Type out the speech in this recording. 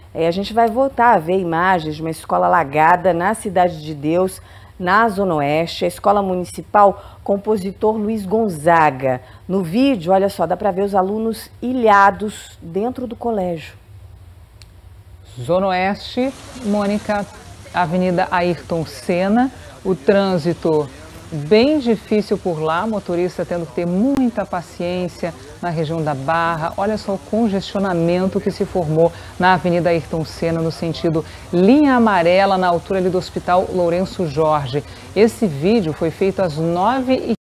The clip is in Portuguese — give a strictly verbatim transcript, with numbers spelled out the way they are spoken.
É, a gente vai voltar a ver imagens de uma escola alagada na Cidade de Deus, na Zona Oeste, a Escola Municipal Compositor Luiz Gonzaga. No vídeo, olha só, dá para ver os alunos ilhados dentro do colégio. Zona Oeste, Mônica, Avenida Ayrton Senna, o trânsito bem difícil por lá, motorista tendo que ter muita paciência na região da Barra. Olha só o congestionamento que se formou na Avenida Ayrton Senna, no sentido linha amarela, na altura ali do Hospital Lourenço Jorge. Esse vídeo foi feito às nove e